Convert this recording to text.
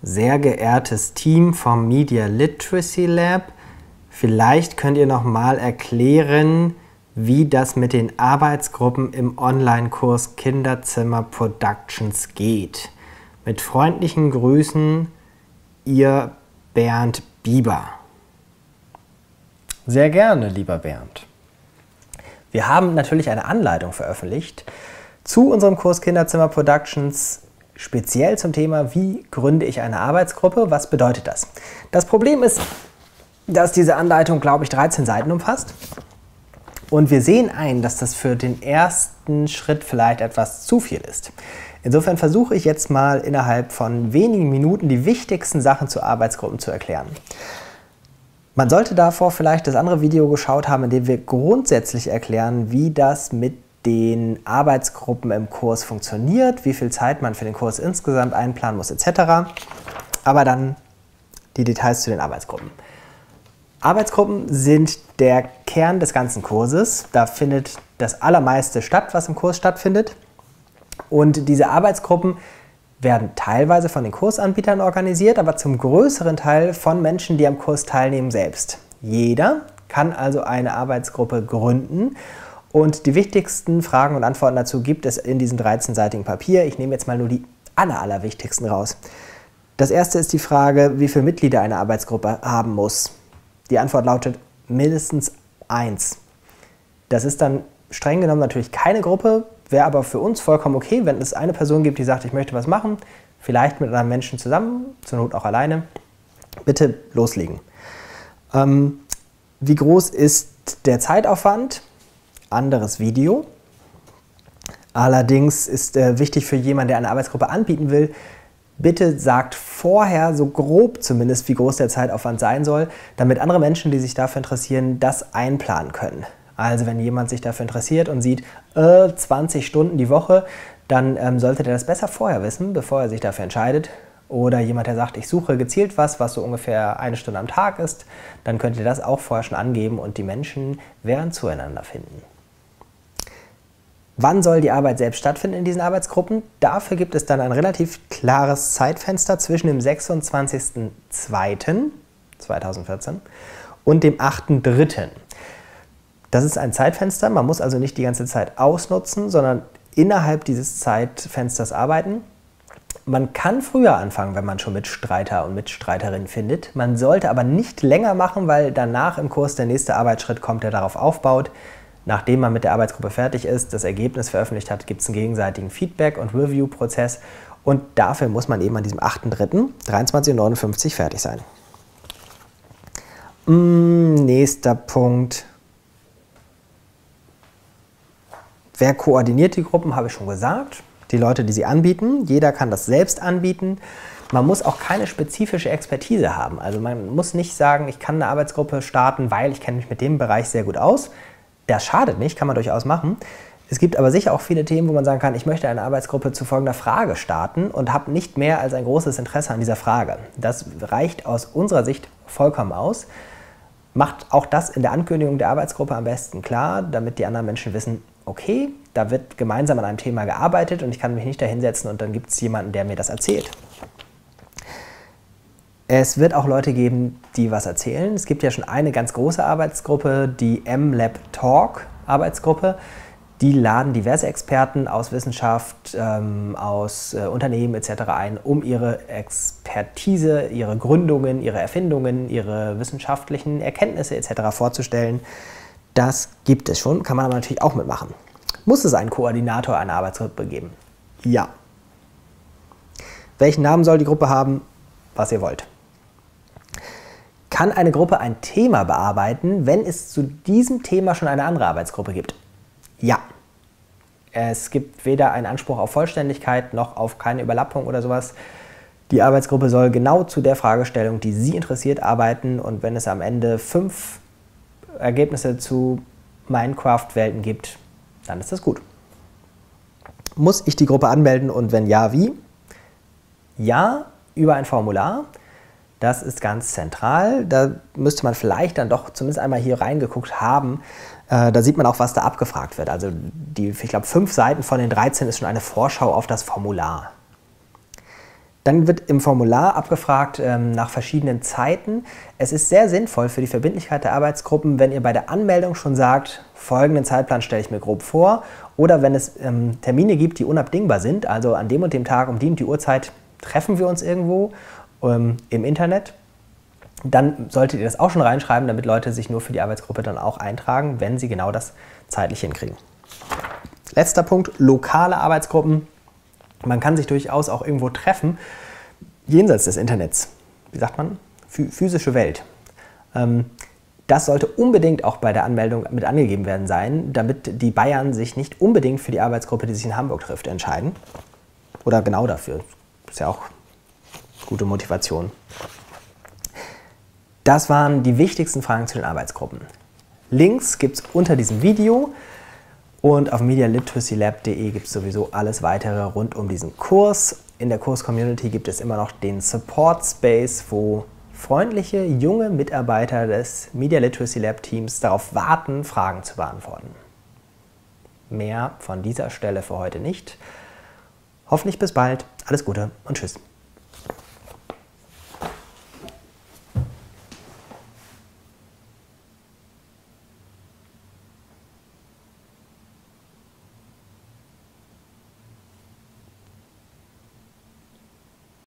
Sehr geehrtes Team vom Media Literacy Lab, vielleicht könnt ihr noch mal erklären, wie das mit den Arbeitsgruppen im Online-Kurs Kinderzimmer Productions geht. Mit freundlichen Grüßen, Ihr Bernd Bieber. Sehr gerne, lieber Bernd. Wir haben natürlich eine Anleitung veröffentlicht zu unserem Kurs Kinderzimmer Productions, speziell zum Thema, wie gründe ich eine Arbeitsgruppe, was bedeutet das? Das Problem ist, dass diese Anleitung, glaube ich, 13 Seiten umfasst. Und wir sehen ein, dass das für den ersten Schritt vielleicht etwas zu viel ist. Insofern versuche ich jetzt mal innerhalb von wenigen Minuten die wichtigsten Sachen zu Arbeitsgruppen zu erklären. Man sollte davor vielleicht das andere Video geschaut haben, in dem wir grundsätzlich erklären, wie das mit den Arbeitsgruppen im Kurs funktioniert, wie viel Zeit man für den Kurs insgesamt einplanen muss etc. Aber dann die Details zu den Arbeitsgruppen. Arbeitsgruppen sind der Kern des ganzen Kurses. Da findet das Allermeiste statt, was im Kurs stattfindet. Und diese Arbeitsgruppen werden teilweise von den Kursanbietern organisiert, aber zum größeren Teil von Menschen, die am Kurs teilnehmen, selbst. Jeder kann also eine Arbeitsgruppe gründen. Und die wichtigsten Fragen und Antworten dazu gibt es in diesem 13-seitigen Papier. Ich nehme jetzt mal nur die allerwichtigsten raus. Das erste ist die Frage, wie viele Mitglieder eine Arbeitsgruppe haben muss. Die Antwort lautet mindestens 1. Das ist dann streng genommen natürlich keine Gruppe, wäre aber für uns vollkommen okay, wenn es eine Person gibt, die sagt, ich möchte was machen, vielleicht mit einem Menschen zusammen, zur Not auch alleine. Bitte loslegen. Wie groß ist der Zeitaufwand? Anderes Video. Allerdings ist wichtig für jemanden, der eine Arbeitsgruppe anbieten will, bitte sagt vorher, so grob zumindest, wie groß der Zeitaufwand sein soll, damit andere Menschen, die sich dafür interessieren, das einplanen können. Also wenn jemand sich dafür interessiert und sieht, 20 Stunden die Woche, dann sollte der das besser vorher wissen, bevor er sich dafür entscheidet. Oder jemand, der sagt, ich suche gezielt was so ungefähr 1 Stunde am Tag ist, dann könnt ihr das auch vorher schon angeben und die Menschen werden zueinander finden. Wann soll die Arbeit selbst stattfinden in diesen Arbeitsgruppen? Dafür gibt es dann ein relativ klares Zeitfenster zwischen dem 26.02.2014 und dem 8.03. Das ist ein Zeitfenster, man muss also nicht die ganze Zeit ausnutzen, sondern innerhalb dieses Zeitfensters arbeiten. Man kann früher anfangen, wenn man schon Mitstreiter und Mitstreiterinnen findet. Man sollte aber nicht länger machen, weil danach im Kurs der nächste Arbeitsschritt kommt, der darauf aufbaut. Nachdem man mit der Arbeitsgruppe fertig ist, das Ergebnis veröffentlicht hat, gibt es einen gegenseitigen Feedback- und Review-Prozess und dafür muss man eben an diesem 8.3. 23:59 Uhr fertig sein. Nächster Punkt. Wer koordiniert die Gruppen, habe ich schon gesagt. Die Leute, die sie anbieten. Jeder kann das selbst anbieten. Man muss auch keine spezifische Expertise haben. Also man muss nicht sagen, ich kann eine Arbeitsgruppe starten, weil ich kenne mich mit dem Bereich sehr gut aus. Das schadet nicht, kann man durchaus machen. Es gibt aber sicher auch viele Themen, wo man sagen kann, ich möchte eine Arbeitsgruppe zu folgender Frage starten und habe nicht mehr als ein großes Interesse an dieser Frage. Das reicht aus unserer Sicht vollkommen aus. Macht auch das in der Ankündigung der Arbeitsgruppe am besten klar, damit die anderen Menschen wissen, okay, da wird gemeinsam an einem Thema gearbeitet und ich kann mich nicht da hinsetzen und dann gibt es jemanden, der mir das erzählt. Es wird auch Leute geben, die was erzählen. Es gibt ja schon eine ganz große Arbeitsgruppe, die M-Lab Talk Arbeitsgruppe. Die laden diverse Experten aus Wissenschaft, aus Unternehmen etc. ein, um ihre Expertise, ihre Gründungen, ihre Erfindungen, ihre wissenschaftlichen Erkenntnisse etc. vorzustellen. Das gibt es schon, kann man aber natürlich auch mitmachen. Muss es einen Koordinator einer Arbeitsgruppe geben? Ja. Welchen Namen soll die Gruppe haben? Was ihr wollt. Kann eine Gruppe ein Thema bearbeiten, wenn es zu diesem Thema schon eine andere Arbeitsgruppe gibt? Ja. Es gibt weder einen Anspruch auf Vollständigkeit noch auf keine Überlappung oder sowas. Die Arbeitsgruppe soll genau zu der Fragestellung, die Sie interessiert, arbeiten und wenn es am Ende 5 Ergebnisse zu Minecraft-Welten gibt, dann ist das gut. Muss ich die Gruppe anmelden und wenn ja, wie? Ja, über ein Formular. Das ist ganz zentral. Da müsste man vielleicht dann doch zumindest einmal hier reingeguckt haben. Da sieht man auch, was da abgefragt wird. Also ich glaube, 5 Seiten von den 13 ist schon eine Vorschau auf das Formular. Dann wird im Formular abgefragt nach verschiedenen Zeiten. Es ist sehr sinnvoll für die Verbindlichkeit der Arbeitsgruppen, wenn ihr bei der Anmeldung schon sagt, folgenden Zeitplan stelle ich mir grob vor, oder wenn es Termine gibt, die unabdingbar sind, also an dem und dem Tag um die und die Uhrzeit treffen wir uns irgendwo im Internet, dann solltet ihr das auch schon reinschreiben, damit Leute sich nur für die Arbeitsgruppe dann auch eintragen, wenn sie genau das zeitlich hinkriegen. Letzter Punkt, lokale Arbeitsgruppen. Man kann sich durchaus auch irgendwo treffen, jenseits des Internets. Wie sagt man? Physische Welt. Das sollte unbedingt auch bei der Anmeldung mit angegeben werden sein, damit die Bayern sich nicht unbedingt für die Arbeitsgruppe, die sich in Hamburg trifft, entscheiden. Oder genau dafür. Das ist ja auch gute Motivation. Das waren die wichtigsten Fragen zu den Arbeitsgruppen. Links gibt es unter diesem Video. Und auf medialiteracy-lab.de gibt es sowieso alles weitere rund um diesen Kurs. In der Kurs-Community gibt es immer noch den Support-Space, wo freundliche, junge Mitarbeiter des Media Literacy Lab Teams darauf warten, Fragen zu beantworten. Mehr von dieser Stelle für heute nicht. Hoffentlich bis bald. Alles Gute und tschüss.